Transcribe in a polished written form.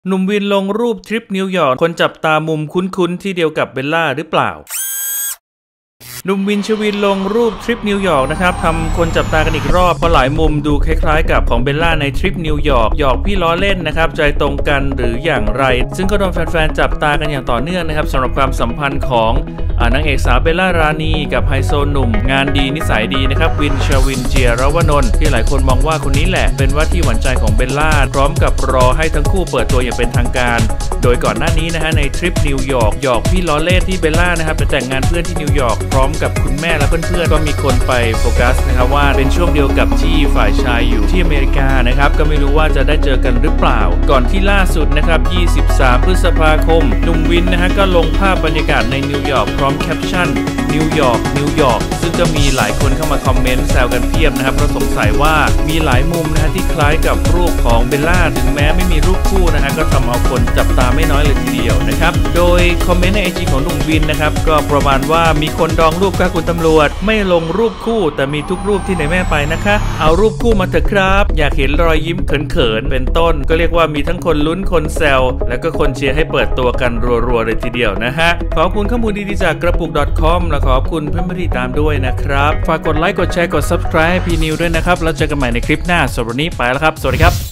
หนุ่มวินลงรูปทริปนิวยอร์กคนจับตามุมคุ้นๆที่เดียวกับเบลล่าหรือเปล่าหนุ่มวินชวินลงรูปทริปนิวยอร์กนะครับทำคนจับตากันอีกรอบเพราะหลายมุมดูคล้ายๆกับของเบลล่าในทริปนิวยอร์กหยอกพี่ล้อเล่นนะครับใจตรงกันหรืออย่างไรซึ่งก็โดนแฟนๆจับตากันอย่างต่อเนื่องนะครับสำหรับความสัมพันธ์ของนางเอกสาวเบลล่ารานีกับไฮโซหนุ่มงานดีนิสัยดีนะครับวินชวินเจียรวนนท์ที่หลายคนมองว่าคนนี้แหละเป็นว่าที่หวานใจของเบลล่าพร้อมกับรอให้ทั้งคู่เปิดตัวอย่างเป็นทางการโดยก่อนหน้านี้นะฮะในทริปนิวยอร์กหยอกพี่ล้อเล่นที่เบลล่านะครับไปแต่งงานเพื่อนที่นิวยอร์กพร้อมกับคุณแม่และเพื่อนๆก็มีคนไปโฟกัสนะครับว่าเป็นช่วงเดียวกับที่ฝ่ายชายอยู่ที่อเมริกานะครับก็ไม่รู้ว่าจะได้เจอกันหรือเปล่าก่อนที่ล่าสุดนะครับ23 พฤษภาคมหนุ่มวินนะฮะก็ลงภาพบรรยากาศในนิวยอร์กพร้อมแคปชั่นนิวยอร์กนิวยอร์กซึ่งก็มีหลายคนเข้ามาคอมเมนต์แซวกันเพียบนะครับเพราะสงสัยว่ามีหลายมุมนะฮะที่คล้ายกับรูปของเบลล่าถึงแม้ไม่มีรูปคู่นะฮะก็ทำเอาคนจับตาไม่น้อยเลยทีเดียวนะครับโดยคอมเมนต์ในไอจีของหนุ่มวินนะครับก็ประมาณว่ามีคนดองรูปกับคุณตำรวจไม่ลงรูปคู่แต่มีทุกรูปที่ไหนแม่ไปนะคะเอารูปคู่มาเถอะครับอยากเห็นรอยยิ้มเขินๆเป็นต้นก็เรียกว่ามีทั้งคนลุ้นคนแซวแล้วก็คนเชียร์ให้เปิดตัวกันรัวๆเลยทีเดียวนะฮะขอบคุณข้อมูลดีๆจากกระปุก .com และขอบคุณเพื่อนๆที่ตามด้วยนะครับฝากกดไลค์กดแชร์กด Subscribe ให้พี่นิวด้วยนะครับแล้วเจอกันใหม่ในคลิปหน้าสำหรับวันนี้ไปแล้วครับสวัสดีครับ